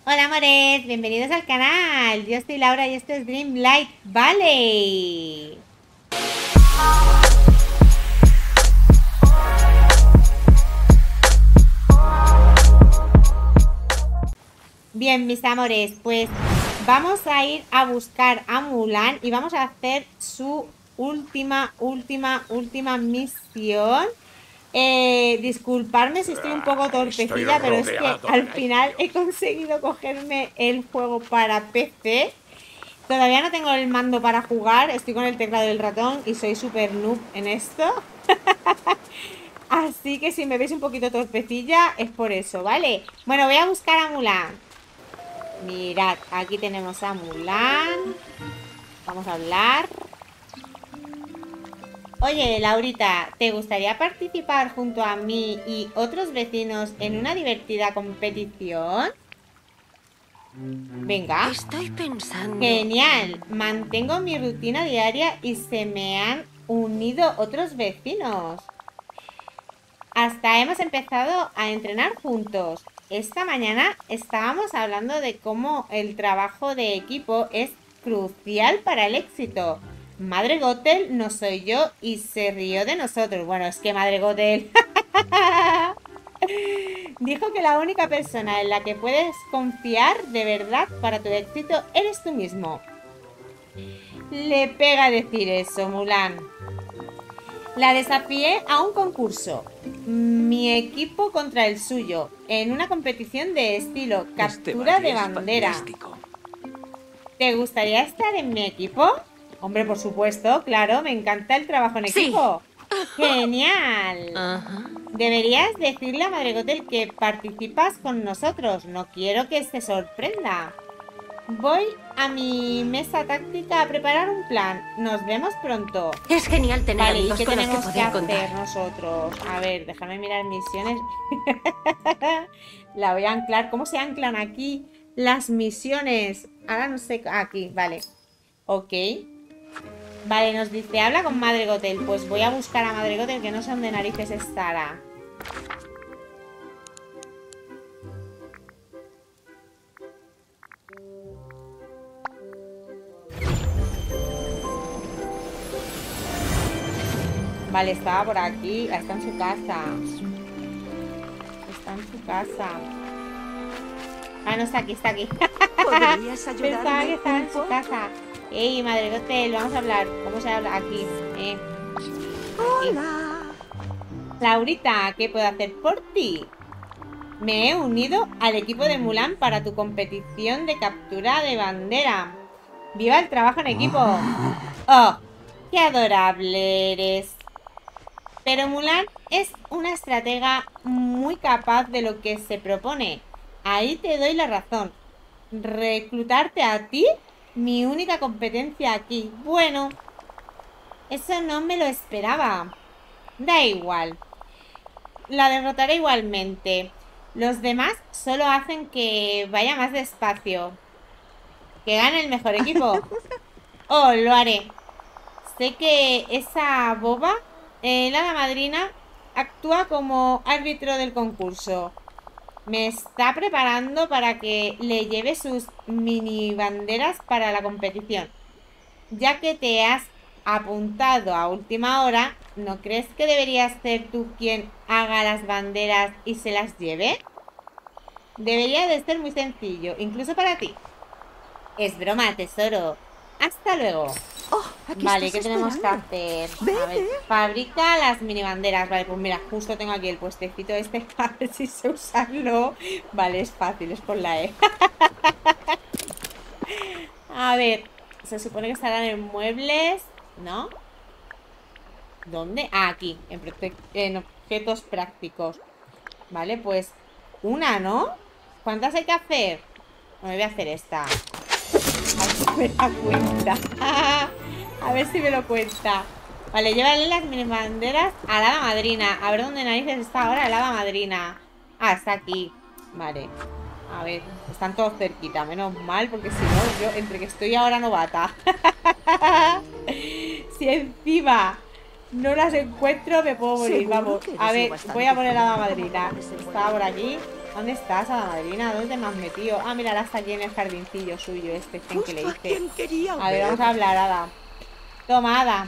Hola amores, bienvenidos al canal. Yo soy Laura y esto es Dreamlight Valley. Bien, mis amores, pues vamos a ir a buscar a Mulan y vamos a hacer su última misión. Disculparme si estoy un poco Estoy torpecilla, pero es que rodeado al de final he ellos. conseguido cogerme el juego para PC. Todavía no tengo el mando para jugar, estoy con el teclado y el ratón y soy súper noob en esto. Así que si me veis un poquito torpecilla es por eso, ¿vale? Bueno, voy a buscar a Mulan. Mirad, aquí tenemos a Mulan. Vamos a hablar. Oye, Laurita, ¿te gustaría participar junto a mí y otros vecinos en una divertida competición? Venga. Estoy pensando... Genial. Mantengo mi rutina diaria y se me han unido otros vecinos. Hasta hemos empezado a entrenar juntos. Esta mañana estábamos hablando de cómo el trabajo de equipo es crucial para el éxito. Madre Gothel no soy yo y se rió de nosotros. Bueno, es que Madre Gothel dijo que la única persona en la que puedes confiar de verdad para tu éxito eres tú mismo. Le pega decir eso, Mulan. La desafié a un concurso. Mi equipo contra el suyo. En una competición de estilo captura de bandera. ¿Te gustaría estar en mi equipo? Hombre, por supuesto, claro, me encanta el trabajo en equipo. ¡Genial! Ajá. Deberías decirle a Madre Gothel que participas con nosotros. No quiero que se sorprenda. Voy a mi mesa táctica a preparar un plan. Nos vemos pronto. Es genial tener Vale, ¿y amigos qué con los que tenemos que poder hacer contar. nosotros? A ver, déjame mirar misiones. La voy a anclar. ¿Cómo se anclan aquí las misiones? Ahora no sé. Aquí, vale. Ok. Vale, nos dice, habla con Madre Gothel. Pues voy a buscar a Madre Gothel, que no sé dónde narices estará. Vale, estaba por aquí. Está en su casa. Está en su casa. Ah, no está aquí, está aquí. ¿Podrías Pensaba que ayudarme estaba un en su poco? casa. Ey, Madre Gothel, vamos a hablar. ¿Cómo se habla? Aquí. Aquí. Hola. Laurita, ¿qué puedo hacer por ti? Me he unido al equipo de Mulan para tu competición de captura de bandera. ¡Viva el trabajo en equipo! ¡Oh! ¡Qué adorable eres! Pero Mulan es una estratega muy capaz de lo que se propone. Ahí te doy la razón. Reclutarte a ti, mi única competencia aquí. Bueno, eso no me lo esperaba. Da igual. La derrotaré igualmente. Los demás solo hacen que vaya más despacio. Que gane el mejor equipo. Oh, lo haré. Sé que esa boba, la hada madrina, actúa como árbitro del concurso. Me está preparando para que le lleve sus mini banderas para la competición. Ya que te has apuntado a última hora, ¿no crees que deberías ser tú quien haga las banderas y se las lleve? Debería de ser muy sencillo, incluso para ti. Es broma, tesoro. Hasta luego. Oh, aquí Vale, ¿qué estás tenemos que esperando. hacer? A ver, Vete. fabrica las mini banderas. Vale, pues mira, justo tengo aquí el puestecito este. A ver si sé usarlo. Vale, es fácil, es con la E. A ver, se supone que estarán en muebles, ¿no? ¿Dónde? Ah, aquí, en objetos prácticos. Vale, pues una, ¿no? ¿Cuántas hay que hacer? Bueno, voy a hacer esta. A ver si me da cuenta. A ver si me lo cuenta. Vale, llévale las mini banderas a la hada madrina. A ver dónde narices está ahora la hada madrina. Ah, está aquí. Vale. A ver, están todos cerquita. Menos mal, porque si no, yo entre que estoy ahora novata. Si encima no las encuentro, me puedo morir. Seguro Vamos. que eres A lo ver, bastante voy a poner a la fuerte como madrina. para desenvolverte. Estaba por aquí. ¿Dónde estás, hada madrina? ¿Dónde me has metido? Ah, mira, está aquí en el jardincillo suyo, este thing que le Justo a hice. quien quería A ver, ver. vamos a hablar, hada. Toma, hada.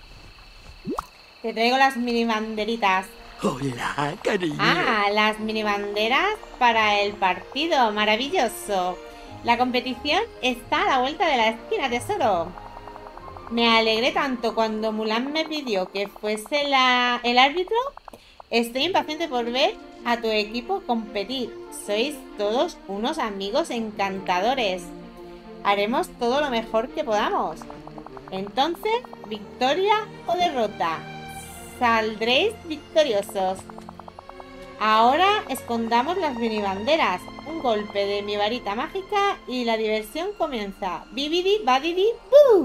Te traigo las mini banderitas. Hola, cariño. Ah, las mini banderas para el partido. Maravilloso. La competición está a la vuelta de la esquina, tesoro. Me alegré tanto cuando Mulan me pidió que fuese el árbitro. Estoy impaciente por ver a tu equipo competir. Sois todos unos amigos encantadores. Haremos todo lo mejor que podamos. Entonces, victoria o derrota. Saldréis victoriosos. Ahora escondamos las minibanderas. Un golpe de mi varita mágica y la diversión comienza. Bibidi, badidi, ¡buu!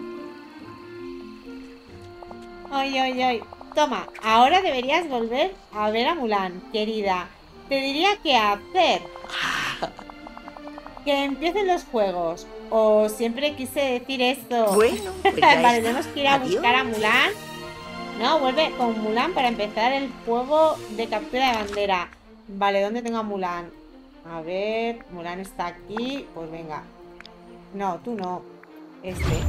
¡Ay, ay, ay! Toma, ahora deberías volver a ver a Mulan, querida. Te diría qué hacer. Que empiecen los juegos. O siempre quise decir esto. Bueno, pues ya vale, está. tenemos que ir a buscar a Mulan. No, vuelve con Mulan para empezar el juego de captura de bandera. Vale, ¿dónde tengo a Mulan? A ver, Mulan está aquí. Pues venga. No, tú no. Este.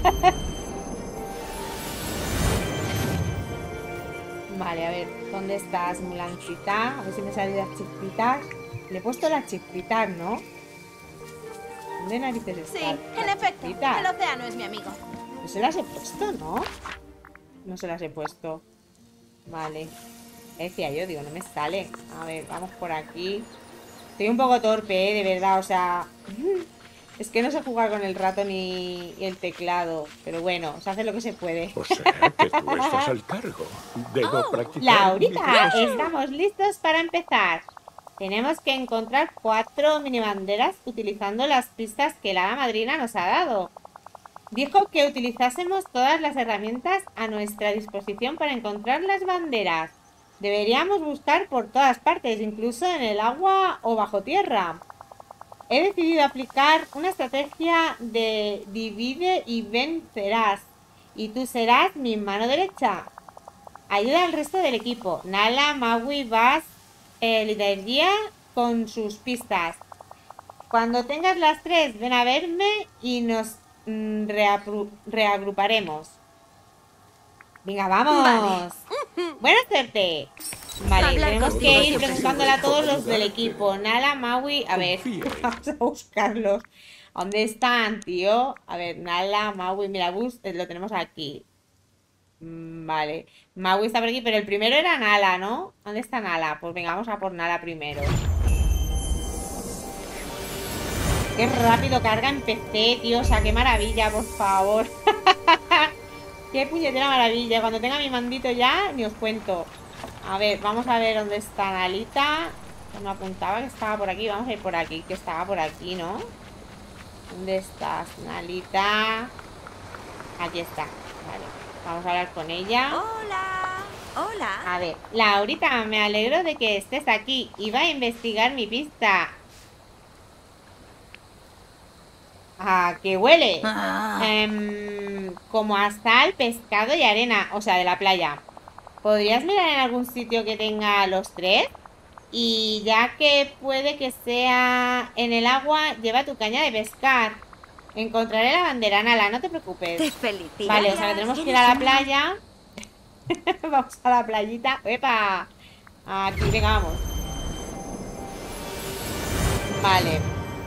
Vale, a ver, ¿dónde estás, Mulancita? A ver si me salen las chispitas. Le he puesto las chispitas, ¿no? ¿Dónde narices están? Sí, en las efecto, chispitas? el océano es mi amigo. Yo se las he puesto, ¿no? No se las he puesto. Vale. Decía yo, digo, no me sale. A ver, vamos por aquí. Estoy un poco torpe, de verdad, o sea... Es que no sé jugar con el ratón y el teclado. Pero bueno, se hace lo que se puede. O sea, que tú estás al cargo. Debo practicar. Laurita, mi clase. estamos listos para empezar. Tenemos que encontrar 4 mini banderas utilizando las pistas que la hada madrina nos ha dado. Dijo que utilizásemos todas las herramientas a nuestra disposición para encontrar las banderas. Deberíamos buscar por todas partes, incluso en el agua o bajo tierra. He decidido aplicar una estrategia de divide y vencerás. Y tú serás mi mano derecha. Ayuda al resto del equipo. Nala, Maui, Buzz, Lidería con sus pistas. Cuando tengas las 3, ven a verme y nos reagruparemos. Venga, vamos. Vale. Buena suerte. Vale, Hablar tenemos contigo que ir siempre preguntándole a todos los del ayudarte. equipo. Nala, Maui, a ver, Confía. vamos a buscarlos. ¿Dónde están, tío? A ver, Nala, Maui, mira, Bus, lo tenemos aquí. Vale, Maui está por aquí, pero el primero era Nala, ¿no? ¿Dónde está Nala? Pues venga, vamos a por Nala primero. Qué rápido carga en PC, tío. O sea, qué maravilla, por favor. Qué puñetera maravilla. Cuando tenga mi mandito ya, ni os cuento. A ver, vamos a ver dónde está Nalita. Me apuntaba que estaba por aquí. Vamos a ir por aquí, que estaba por aquí, ¿no? ¿Dónde estás, Nalita? Aquí está. Vale, vamos a hablar con ella. Hola. Hola. A ver, Laurita, me alegro de que estés aquí. Iba a investigar mi pista. ¿A qué huele? Como a sal, pescado y arena. O sea, de la playa. ¿Podrías mirar en algún sitio que tenga los 3? Y ya que puede que sea en el agua, lleva tu caña de pescar. Encontraré la bandera, Nala, no te preocupes. Te felicito. Vale, o sea que tenemos que ir a la playa. Vamos a la playita. ¡Epa! Aquí, venga, vamos. Vale.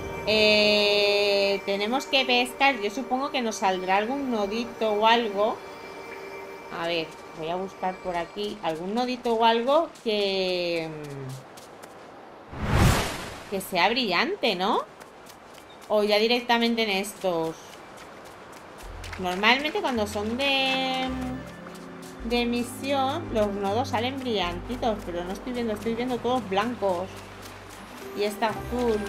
Tenemos que pescar. Yo supongo que nos saldrá algún nodito o algo. A ver, voy a buscar por aquí algún nodito o algo que sea brillante, ¿no? O ya directamente en estos. Normalmente cuando son de misión, los nodos salen brillantitos, pero no estoy viendo todos blancos. Y está azul.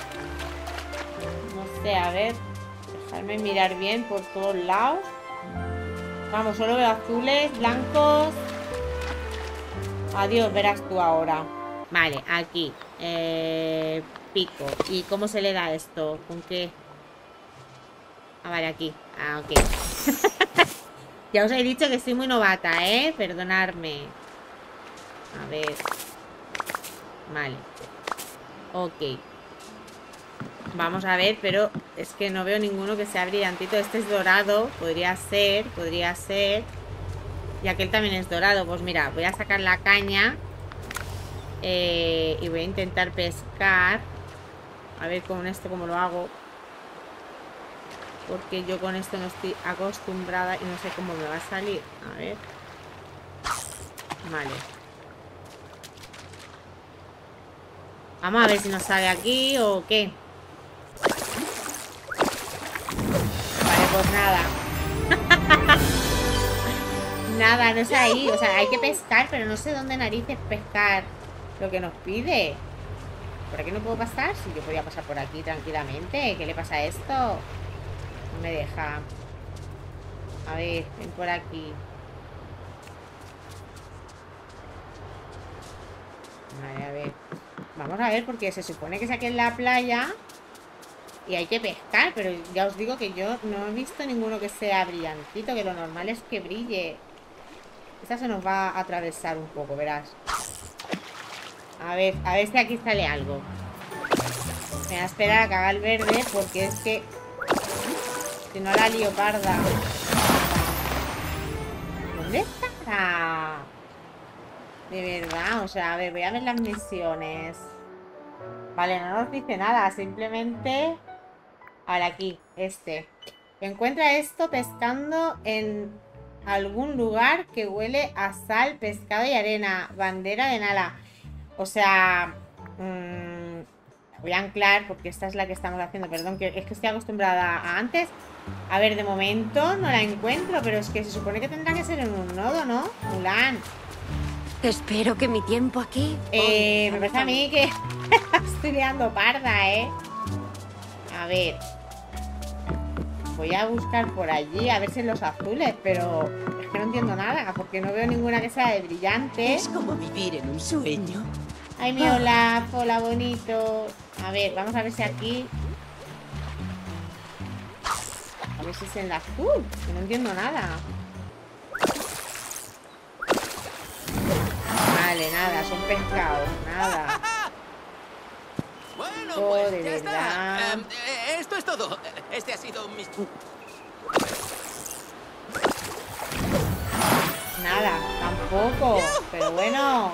No sé, a ver. Dejarme mirar bien por todos lados. Vamos, solo veo azules, blancos. Adiós, verás tú ahora. Vale, aquí. Pico. ¿Y cómo se le da esto? ¿Con qué? Ah, vale, aquí. Ah, ok. Ya os he dicho que soy muy novata, ¿eh? Perdonadme. A ver. Vale. Ok. Vamos a ver, pero es que no veo ninguno que sea brillantito. Este es dorado, podría ser, podría ser. Y aquel también es dorado. Pues mira, voy a sacar la caña y voy a intentar pescar. A ver con esto cómo lo hago. Porque yo con esto no estoy acostumbrada y no sé cómo me va a salir. A ver. Vale. Vamos a ver si nos sale aquí o qué. Vale, pues nada. Nada, no es ahí. O sea, hay que pescar, pero no sé dónde narices pescar lo que nos pide. ¿Por aquí no puedo pasar? Si yo podía pasar por aquí tranquilamente. ¿Qué le pasa a esto? No me deja. A ver, ven por aquí. Vale, a ver. Vamos a ver, porque se supone que es aquí en la playa y hay que pescar, pero ya os digo que yo no he visto ninguno que sea brillantito, que lo normal es que brille. Esta se nos va a atravesar un poco, verás. A ver si aquí sale algo. Me voy a esperar a que haga el verde, porque es que si no la lío parda. ¿Dónde está? De verdad, o sea, a ver, voy a ver las misiones. Vale, no nos dice nada, simplemente... Ahora aquí, encuentra esto pescando en algún lugar que huele a sal, pescado y arena. Bandera de Nala. O sea... voy a anclar porque esta es la que estamos haciendo. Perdón, que es que estoy acostumbrada a antes. A ver, de momento no la encuentro, pero es que se supone que tendrá que ser en un nodo, ¿no? Mulan. Espero que mi tiempo aquí... Me parece a mí que estoy liando parda, ¿eh? A ver. Voy a buscar por allí, a ver si en los azules, pero es que no entiendo nada, porque no veo ninguna que sea de brillante. Es como vivir en un sueño. Ay, mi Olaf, hola, bonito. A ver, vamos a ver si aquí... A ver si es en la azul, que no entiendo nada. Vale, nada, son pescados, nada. Bueno, Oh, pues de ya verdad. está. Esto es todo. Este ha sido mi... Nada, tampoco. Pero bueno.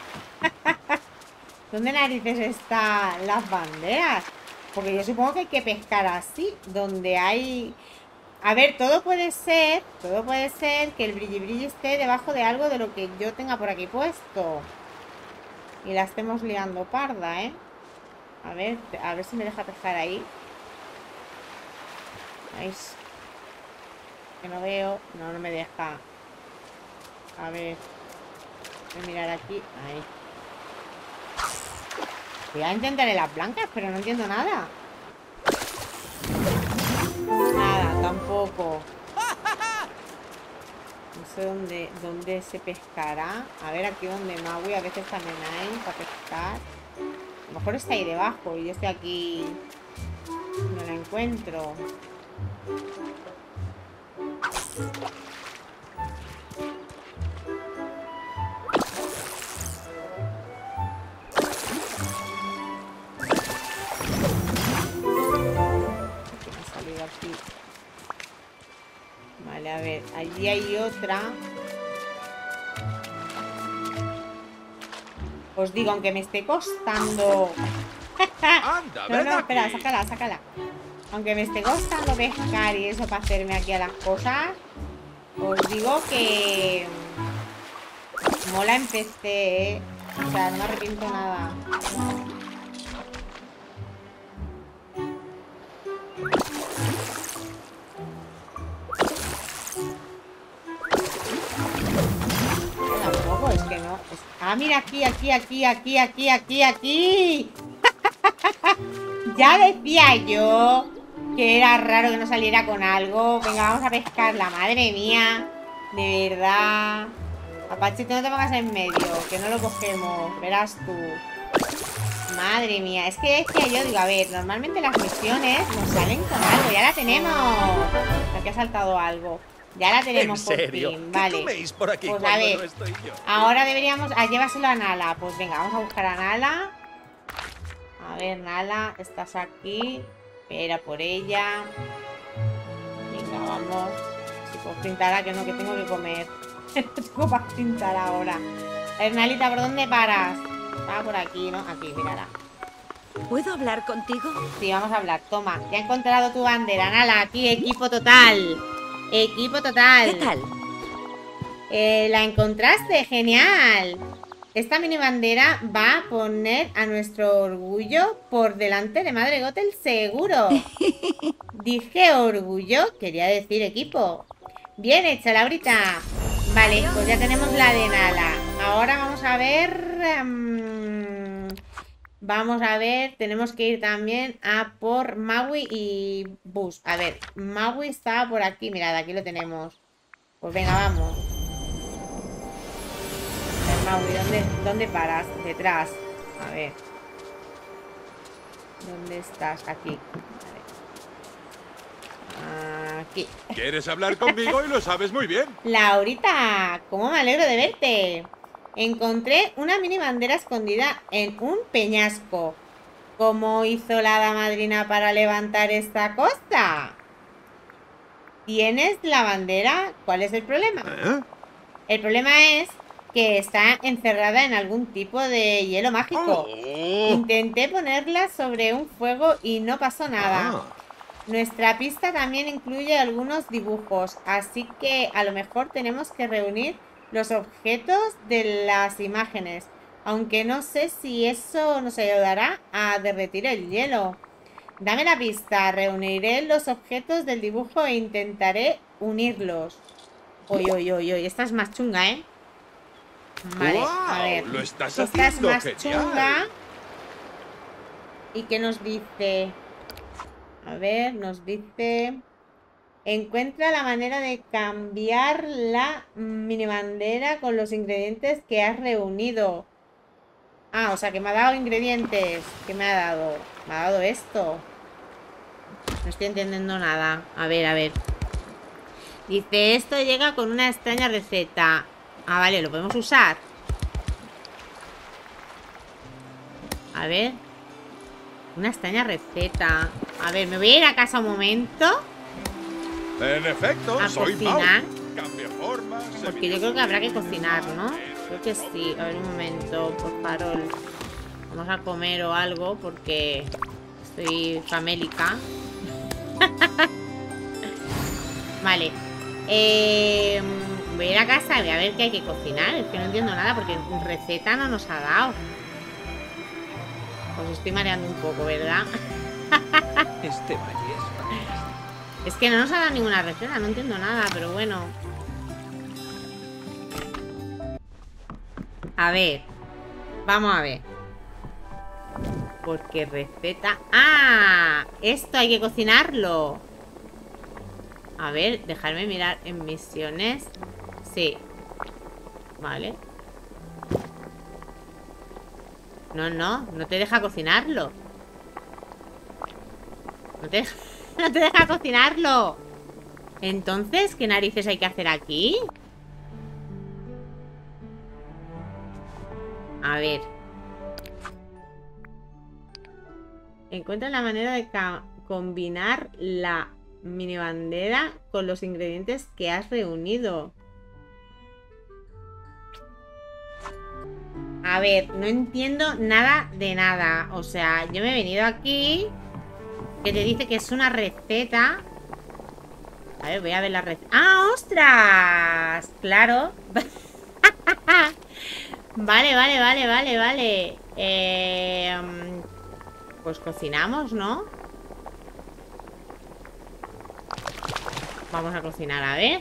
¿Dónde narices están las banderas? Porque yo supongo que hay que pescar así, donde hay... A ver, todo puede ser que el brilli esté debajo de algo de lo que yo tenga por aquí puesto. Y la estemos liando parda, ¿eh? A ver si me deja pescar ahí. ¿Veis? Que no veo. No, no me deja. A ver. Voy a mirar aquí. Ahí. Voy a intentar en las blancas, pero no entiendo nada. Nada, tampoco. No sé dónde se pescará. A ver aquí donde Maui a veces también hay para pescar. A lo mejor está ahí debajo y yo estoy aquí. No la encuentro. ¿Qué me ha salido aquí? Vale, a ver. Allí hay otra. Os digo, aunque me esté costando... Anda, No, ven no, espera, aquí. sácala. Aunque me esté costando pescar y eso para hacerme aquí a las cosas, os digo que mola en PC, ¿eh? O sea, no me arrepiento nada. Tampoco, es que no. Ah, mira, aquí. Ya decía yo que era raro que no saliera con algo. Venga, vamos a pescarla, madre mía. De verdad. Apachito, no te pongas en medio, que no lo cogemos. Verás tú. Madre mía, es que decía yo, digo, a ver, normalmente las misiones nos salen con algo. Ya la tenemos. Aquí ha saltado algo. Ya la tenemos por fin, vale. ¿Qué coméis por aquí Pues a cuando ver, no estoy yo? ahora deberíamos... llévaselo a Nala. Pues venga, vamos a buscar a Nala. A ver, Nala, estás aquí. Espera por ella. Venga, vamos. Si puedo pintar, que no, que tengo que comer. No tengo para pintar ahora. A ver, Nalita, ¿por dónde paras? Estaba por aquí, ¿no? Aquí, mírala. ¿Puedo hablar contigo? Sí, vamos a hablar. Toma, ya he encontrado tu bandera. Nala, aquí, equipo total. Equipo total. ¿Qué tal? La encontraste, genial. Esta mini bandera va a poner a nuestro orgullo por delante de Madre Gothel seguro. Dije orgullo, quería decir equipo. Bien hecha, Laurita. Vale, pues ya tenemos la de Nala. Ahora vamos a ver... vamos a ver, tenemos que ir también a por Maui y Bus. A ver, Maui está por aquí, mirad, aquí lo tenemos. Pues venga, vamos. Maui, ¿dónde paras? Detrás. A ver. ¿Dónde estás? Aquí. A ver. Aquí. ¿Quieres hablar conmigo y lo sabes muy bien? Laurita, ¿cómo me alegro de verte? Encontré una mini bandera escondida en un peñasco. ¿Cómo hizo la hada madrina para levantar esta cosa? ¿Tienes la bandera? ¿Cuál es el problema? ¿Eh? El problema es que está encerrada en algún tipo de hielo mágico. Oh. Intenté ponerla sobre un fuego y no pasó nada. Ah. Nuestra pista también incluye algunos dibujos, así que a lo mejor tenemos que reunir los objetos de las imágenes, aunque no sé si eso nos ayudará a derretir el hielo. Dame la pista, reuniré los objetos del dibujo e intentaré unirlos. Uy, uy, uy, uy, esta es más chunga, ¿eh? Vale, a ver. Lo estás esta es haciendo más genial. chunga. ¿Y qué nos dice? A ver, nos dice... Encuentra la manera de cambiar la mini bandera con los ingredientes que has reunido. Ah, o sea, que me ha dado ingredientes. ¿Qué me ha dado? Me ha dado esto. No estoy entendiendo nada. A ver, a ver. Dice, esto llega con una extraña receta. Ah, vale, lo podemos usar. A ver. Una extraña receta. A ver, me voy a ir a casa un momento. En efecto, A soy cocinar. Mau. Cambia formas. Porque yo creo que habrá que cocinar, ¿no? Creo que sí. A ver, un momento, por farol. Vamos a comer o algo porque estoy famélica. Vale. Voy a ir a casa y voy a ver qué hay que cocinar. Es que no entiendo nada porque receta no nos ha dado. Os estoy mareando un poco, ¿verdad? Este valle es fantástico. Es que no nos ha dado ninguna receta, no entiendo nada, pero bueno. A ver. Vamos a ver. Porque receta... ¡Ah! Esto hay que cocinarlo. A ver, dejarme mirar en misiones. Sí. Vale. No, no te deja cocinarlo. No te deja cocinarlo. Entonces, ¿qué narices hay que hacer aquí? A ver. Encuentra la manera de combinar la mini bandera con los ingredientes que has reunido. A ver, no entiendo nada de nada. O sea, yo me he venido aquí, que te dice que es una receta. A ver, voy a ver la receta. ¡Ah, ostras! Claro. Vale, vale, vale, vale, vale. Pues cocinamos, ¿no? Vamos a cocinar, a ver.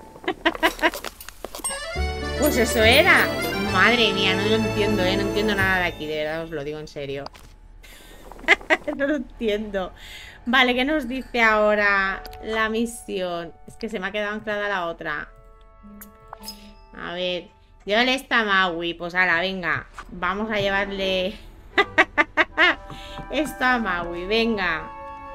Pues eso era. Madre mía, no lo entiendo, no entiendo nada de aquí, de verdad os lo digo en serio. No lo entiendo. Vale, ¿qué nos dice ahora la misión? Es que se me ha quedado anclada la otra. A ver, llévale esta a Maui. Pues ala, venga, vamos a llevarle esto a Maui, venga.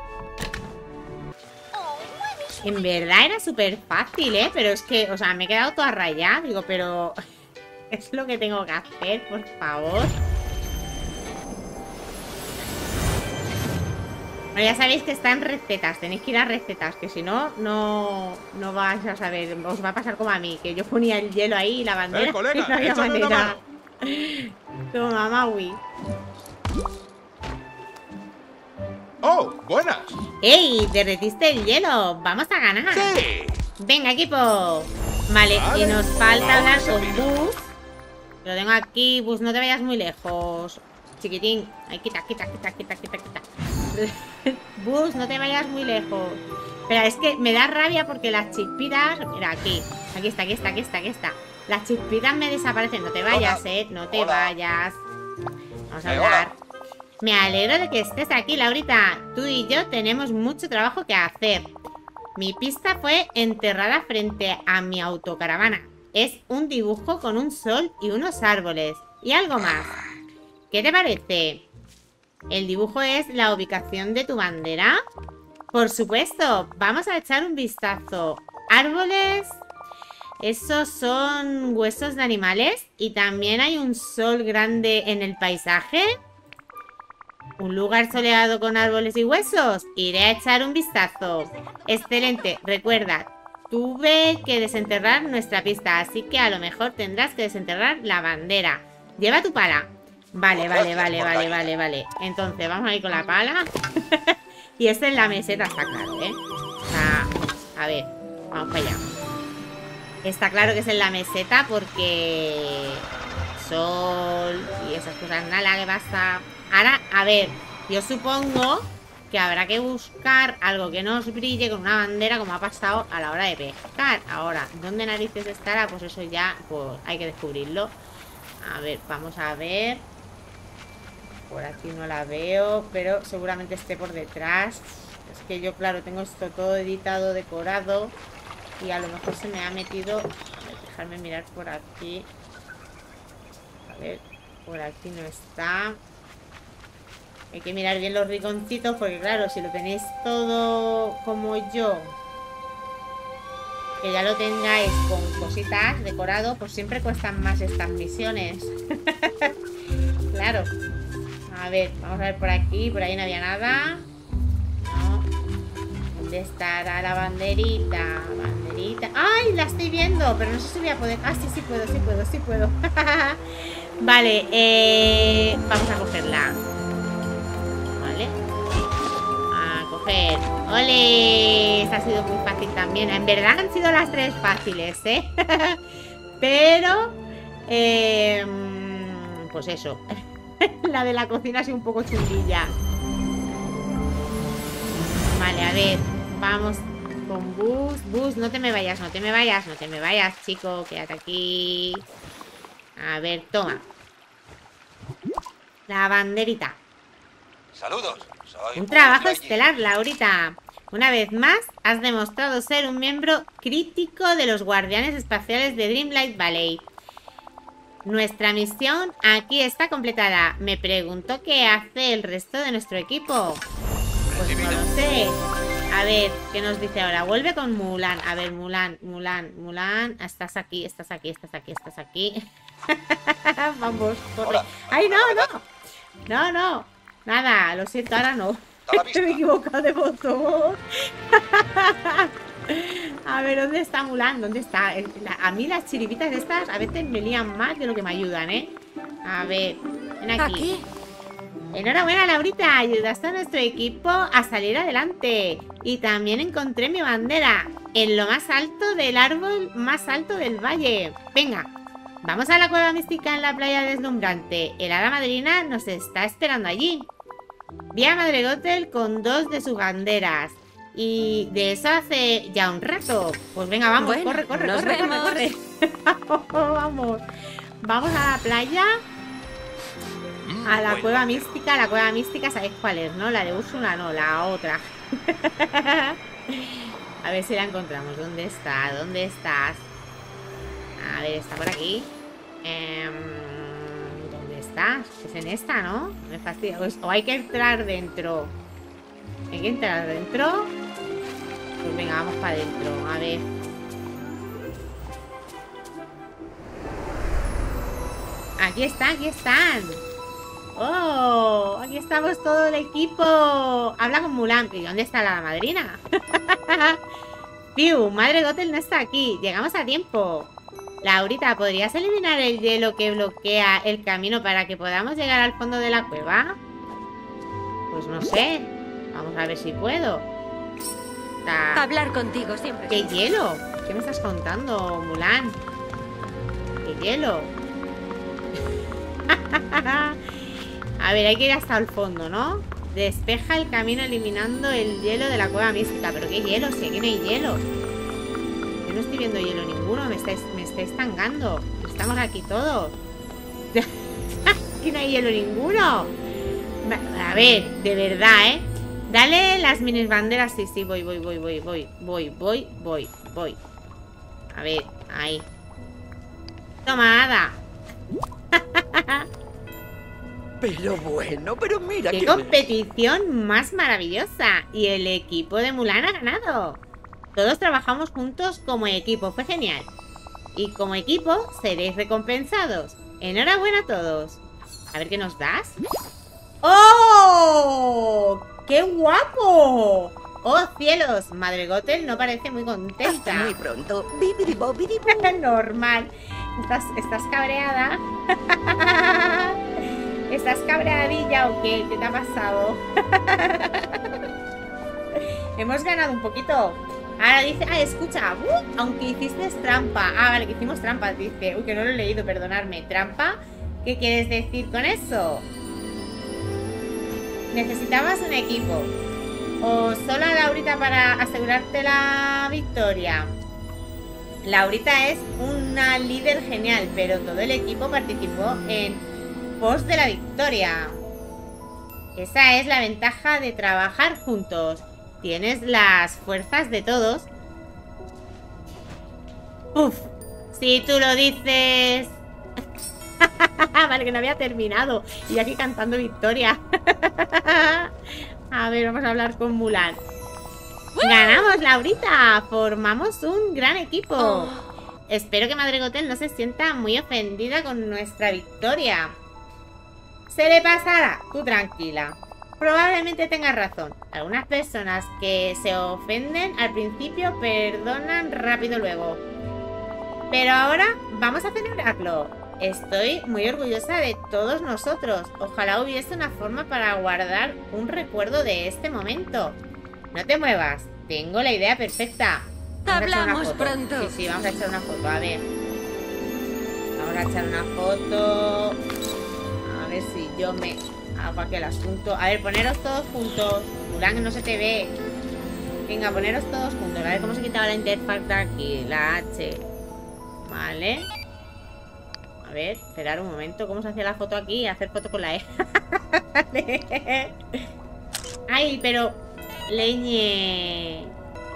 En verdad era súper fácil, ¿eh? Pero es que, o sea, me he quedado toda rayada. Digo, pero... es lo que tengo que hacer, por favor. Bueno, ya sabéis que está en recetas. Tenéis que ir a recetas, que si no, no vais a saber. Os va a pasar como a mí, que yo ponía el hielo ahí y la bandera. colega, y no había échame una manera. Toma, Maui. ¡Oh, buenas! ¡Ey! Derretiste el hielo. Vamos a ganar. ¡Sí! Venga, equipo. Vale, y nos falta hablar con Buzz. Lo tengo aquí. Buzz, no te vayas muy lejos. Chiquitín. Ay, quita. Buzz, no te vayas muy lejos. Pero es que me da rabia porque las chispitas... Mira, aquí está. Las chispitas me desaparecen. No te vayas, no te vayas. Vamos a hablar. Me alegro de que estés aquí, Laurita. Tú y yo tenemos mucho trabajo que hacer. Mi pista fue enterrada frente a mi autocaravana. Es un dibujo con un sol y unos árboles. Y algo más. ¿Qué te parece? ¿El dibujo es la ubicación de tu bandera? Por supuesto. Vamos a echar un vistazo. Árboles. Esos son huesos de animales. Y también hay un sol grande en el paisaje. ¿Un lugar soleado con árboles y huesos? Iré a echar un vistazo. Excelente. Recuerda, tuve que desenterrar nuestra pista, así que a lo mejor tendrás que desenterrar la bandera. Lleva tu pala. Vale. Entonces, vamos a ir con la pala. Y esta es la meseta, está claro, ¿eh? A ver, vamos para allá. Está claro que es en la meseta porque... sol y esas cosas, nada, que pasa. Ahora, a ver, yo supongo que habrá que buscar algo que nos brille con una bandera, como ha pasado a la hora de pescar. Ahora, ¿dónde narices estará? Pues eso ya, pues hay que descubrirlo. A ver, vamos a ver. Por aquí no la veo, pero seguramente esté por detrás. Es que yo, claro, tengo esto todo editado, decorado, y a lo mejor se me ha metido... A ver, dejarme mirar por aquí. A ver, por aquí no está. Hay que mirar bien los rinconcitos porque, claro, si lo tenéis todo como yo, que ya lo tengáis con cositas decorado, pues siempre cuestan más estas misiones. Claro. A ver, vamos a ver por aquí. Por ahí no había nada. No. ¿Dónde estará la banderita? Banderita. ¡Ay! La estoy viendo, pero no sé si voy a poder... Ah, sí puedo. Vale, vamos a cogerla. Vale. A coger. ¡Ole! Esta ha sido muy fácil también. En verdad han sido las tres fáciles, ¿eh? Pero... pues eso. La de la cocina ha sido un poco chunguilla. Vale, a ver. Vamos con Buzz. Buzz, no te me vayas, chico. Quédate aquí. A ver, toma. La banderita. Saludos. Soy Un trabajo Buzz Lightyear. estelar, Laurita. Una vez más, has demostrado ser un miembro crítico de los guardianes espaciales de Dreamlight Valley. Nuestra misión aquí está completada. Me pregunto qué hace el resto de nuestro equipo. Pues no lo sé. A ver, ¿qué nos dice ahora? Vuelve con Mulan. A ver, Mulan. Estás aquí. Vamos, corre. Hola. ¡Ay, no! Nada, lo siento, ahora no. A la vista. Me he equivocado de botón. A ver, ¿dónde está Mulan? ¿Dónde está? A mí las chiripitas estas a veces me lían más de lo que me ayudan, ¿eh? A ver, ven aquí. Enhorabuena, Laurita. Ayudaste a nuestro equipo a salir adelante. Y también encontré mi bandera en lo más alto del árbol más alto del valle. Venga, vamos a la cueva mística en la playa deslumbrante. El hada madrina nos está esperando allí. Vi a Madre Gothel con 2 de sus banderas. Y de eso hace ya un rato. Pues venga, vamos, Bueno, corre. nos vemos. Vamos a la playa. A la Buen cueva nombre. mística. La cueva mística, ¿sabéis cuál es, no? La de Úrsula, no, la otra. A ver si la encontramos. ¿Dónde está? ¿Dónde estás? A ver, está por aquí. ¿Dónde estás? Es en esta, ¿no? Me fastidia. O hay que entrar dentro. Hay que entrar dentro. Pues venga, vamos para adentro. A ver. Aquí están. ¡Oh! Aquí estamos todo el equipo. Habla con Mulan. ¿Y dónde está la madrina? Piu, Madre Gothel no está aquí. Llegamos a tiempo. Laurita, ¿podrías eliminar el hielo que bloquea el camino para que podamos llegar al fondo de la cueva? Pues no sé. Vamos a ver si puedo. Hablar contigo siempre. ¿Qué hielo? ¿Qué me estás contando, Mulan? ¿Qué hielo? A ver, hay que ir hasta el fondo, ¿no? Despeja el camino eliminando el hielo de la cueva mística. ¿Pero qué hielo? Si aquí no hay hielo. Yo no estoy viendo hielo ninguno. Me está estancando. Estamos aquí todos. Aquí no hay hielo ninguno. A ver, de verdad, ¿eh? Dale las minis banderas. Sí, sí, voy. A ver, ahí. Toma, Hada. Pero bueno, pero mira ¡Qué que... competición más maravillosa! Y el equipo de Mulan ha ganado. Todos trabajamos juntos como equipo. Fue genial. Y como equipo seréis recompensados. Enhorabuena a todos. A ver qué nos das. ¡Oh! ¡Qué guapo! ¡Oh, cielos! Madre Gothel no parece muy contenta. Hasta muy pronto. Bibidi-bobidi. Normal. ¿Estás cabreada? ¿Estás cabreadilla o qué? ¿Qué te ha pasado? Hemos ganado un poquito. Ahora dice... Ah, escucha. Aunque hiciste trampa. Ah, vale, que hicimos trampa, dice. Uy, que no lo he leído, perdonadme. ¿Trampa? ¿Qué quieres decir con eso? Necesitabas un equipo. ¿O solo a Laurita para asegurarte la victoria? Laurita es una líder genial, pero todo el equipo participó en pos de la victoria. Esa es la ventaja de trabajar juntos. Tienes las fuerzas de todos. Uf, si tú lo dices. Vale, que no había terminado. Y aquí cantando victoria. A ver, vamos a hablar con Mulan. ¡Ganamos, Laurita! Formamos un gran equipo. Espero que Madre Gothel no se sienta muy ofendida con nuestra victoria. Se le pasará, tú tranquila. Probablemente tengas razón. Algunas personas que se ofenden al principio perdonan rápido luego. Pero ahora vamos a celebrarlo. Estoy muy orgullosa de todos nosotros. Ojalá hubiese una forma para guardar un recuerdo de este momento. No te muevas. Tengo la idea perfecta. Hablamos pronto. Sí, vamos a echar una foto. A ver. Vamos a echar una foto. A ver si yo me hago aquí el asunto. A ver, poneros todos juntos. Mulan, no se te ve. Venga, poneros todos juntos. A ver cómo se quitaba la interfaz de aquí. La H. Vale. A ver, esperar un momento. ¿Cómo se hacía la foto aquí? Hacer foto con la E. Ay, pero... Leñe.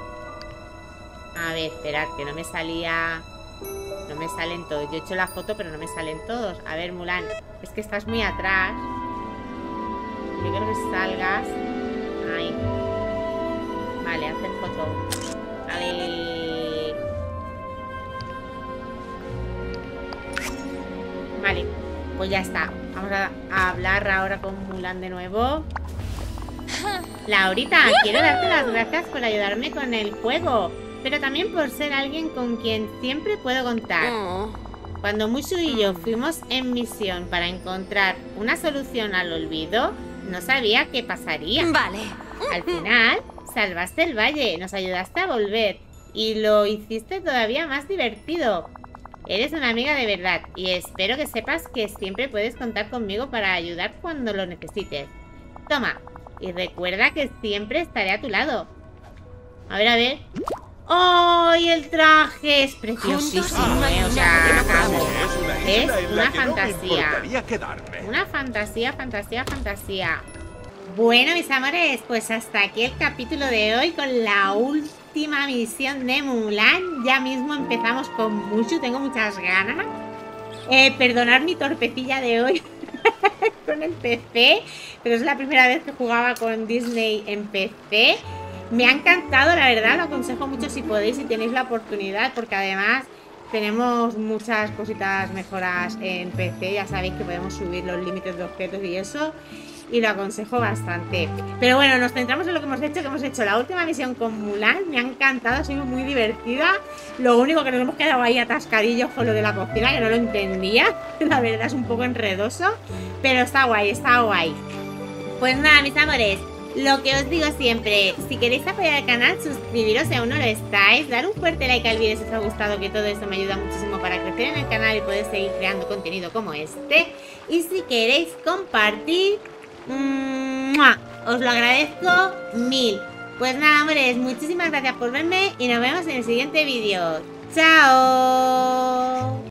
A ver, esperad, que no me salía... No me salen todos. Yo he hecho la foto, pero no me salen todos. A ver, Mulan, es que estás muy atrás. Yo quiero que salgas. Ahí. Vale, hacer foto. Vale. Vale, pues ya está. Vamos a hablar ahora con Mulan de nuevo. Laurita, quiero darte las gracias por ayudarme con el juego, pero también por ser alguien con quien siempre puedo contar. Cuando Mushu y yo fuimos en misión para encontrar una solución al olvido, no sabía qué pasaría. Vale. Al final, salvaste el valle, nos ayudaste a volver y lo hiciste todavía más divertido. Eres una amiga de verdad y espero que sepas que siempre puedes contar conmigo para ayudar cuando lo necesites. Toma, y recuerda que siempre estaré a tu lado. A ver, a ver. ¡Oh! Y el traje es preciosísimo, O sea, vamos. Es una fantasía. Una fantasía, fantasía, fantasía. Bueno, mis amores, pues hasta aquí el capítulo de hoy con la última misión de Mulan. Ya mismo empezamos con Mushu, tengo muchas ganas. Perdonad mi torpecilla de hoy con el PC, pero es la primera vez que jugaba con Disney en PC. Me ha encantado, la verdad, lo aconsejo mucho si podéis, si tenéis la oportunidad, porque además Tenemos muchas cositas mejoras en PC. Ya sabéis que podemos subir los límites de objetos y eso. Y lo aconsejo bastante. Pero bueno, nos centramos en lo que hemos hecho. Que hemos hecho la última misión con Mulan. Me ha encantado, ha sido muy divertida. Lo único que nos hemos quedado ahí atascadillos con lo de la cocina, que no lo entendía. La verdad es un poco enredoso. Pero está guay, está guay. Pues nada, mis amores, lo que os digo siempre, si queréis apoyar al canal, suscribiros si aún no lo estáis, dar un fuerte like al vídeo si os ha gustado, que todo esto me ayuda muchísimo para crecer en el canal y poder seguir creando contenido como este. Y si queréis compartir, os lo agradezco mil. Pues nada, amores, muchísimas gracias por verme y nos vemos en el siguiente vídeo. ¡Chao!